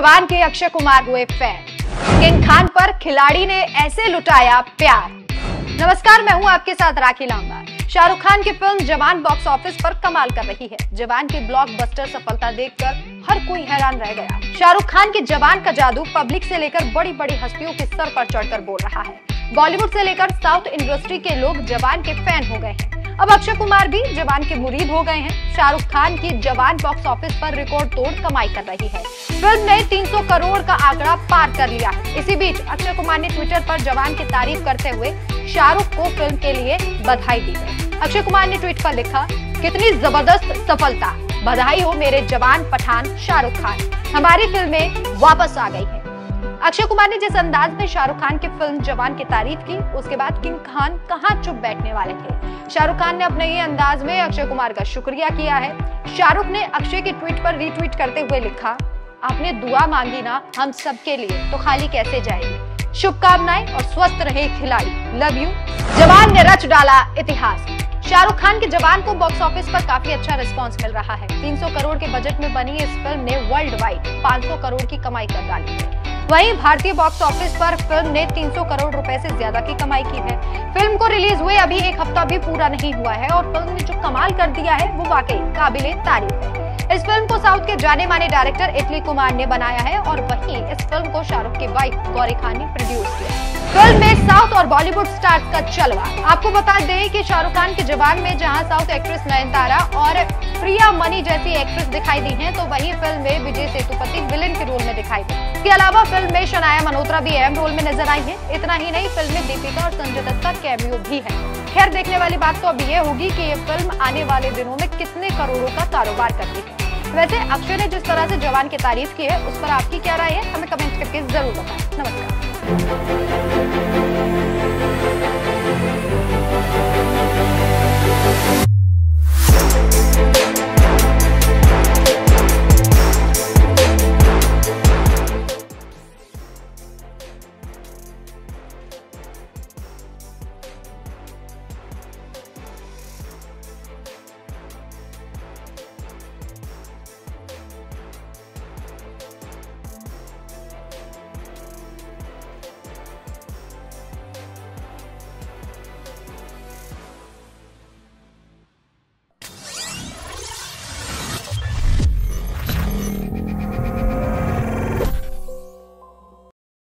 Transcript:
जवान के अक्षय कुमार हुए फैन, किंग खान पर खिलाड़ी ने ऐसे लुटाया प्यार। नमस्कार, मैं हूं आपके साथ राखी लांबा। शाहरुख खान की फिल्म जवान बॉक्स ऑफिस पर कमाल कर रही है। जवान की ब्लॉकबस्टर सफलता देखकर हर कोई हैरान रह गया। शाहरुख खान की जवान का जादू पब्लिक से लेकर बड़ी बड़ी हस्तियों के सर पर चढ़कर बोल रहा है। बॉलीवुड से लेकर साउथ इंडस्ट्री के लोग जवान के फैन हो गए हैं। अब अक्षय कुमार भी जवान के मुरीद हो गए हैं। शाहरुख खान की जवान बॉक्स ऑफिस पर रिकॉर्ड तोड़ कमाई कर रही है। फिल्म ने 300 करोड़ का आंकड़ा पार कर लिया है। इसी बीच अक्षय कुमार ने ट्विटर पर जवान की तारीफ करते हुए शाहरुख को फिल्म के लिए बधाई दी है। अक्षय कुमार ने ट्वीट पर लिखा, कितनी जबरदस्त सफलता, बधाई हो मेरे जवान पठान शाहरुख खान, हमारी फिल्में वापस आ गई है। अक्षय कुमार ने जिस अंदाज में शाहरुख खान की फिल्म जवान की तारीफ की, उसके बाद किंग खान कहां चुप बैठने वाले थे। शाहरुख खान ने अपने ही अंदाज में अक्षय कुमार का शुक्रिया किया है। शाहरुख ने अक्षय के ट्वीट पर रीट्वीट करते हुए लिखा, आपने दुआ मांगी ना हम सबके लिए, तो खाली कैसे जाएगी। शुभकामनाएं और स्वस्थ रहे खिलाड़ी, लव यू। जवान ने रच डाला इतिहास। शाहरुख खान के जवान को बॉक्स ऑफिस पर काफी अच्छा रिस्पांस मिल रहा है। 300 करोड़ के बजट में बनी इस फिल्म ने वर्ल्ड वाइड 500 करोड़ की कमाई कर डाली है। वहीं भारतीय बॉक्स ऑफिस पर फिल्म ने 300 करोड़ रुपए से ज्यादा की कमाई की है। फिल्म को रिलीज हुए अभी एक हफ्ता भी पूरा नहीं हुआ है और फिल्म ने जो कमाल कर दिया है वो वाकई काबिले तारीफ है। इस फिल्म को साउथ के जाने माने डायरेक्टर इटली कुमार ने बनाया है और वहीं इस फिल्म को शाहरुख की वाइफ गौरी खान ने प्रोड्यूस किया। फिल्म में साउथ और बॉलीवुड स्टार्स का जलवा। आपको बता दें कि शाहरुख खान के जवान में जहां साउथ एक्ट्रेस नयनतारा और प्रिया मनी जैसी एक्ट्रेस दिखाई दी हैं, तो वहीं फिल्म में विजय सेतुपति विलेन के रोल में दिखाई दी। इसके अलावा फिल्म में शनाया मल्होत्रा भी अहम रोल में नजर आई है। इतना ही नहीं, फिल्म में दीपिका और संजय दत्त का कैमियो भी है। खैर, देखने वाली बात तो अब ये होगी कि ये फिल्म आने वाले दिनों में कितने करोड़ों का कारोबार करती है। वैसे अक्षय ने जिस तरह से जवान की तारीफ की है, उस पर आपकी क्या राय है, हमें कमेंट करके जरूर बताएं। नमस्कार।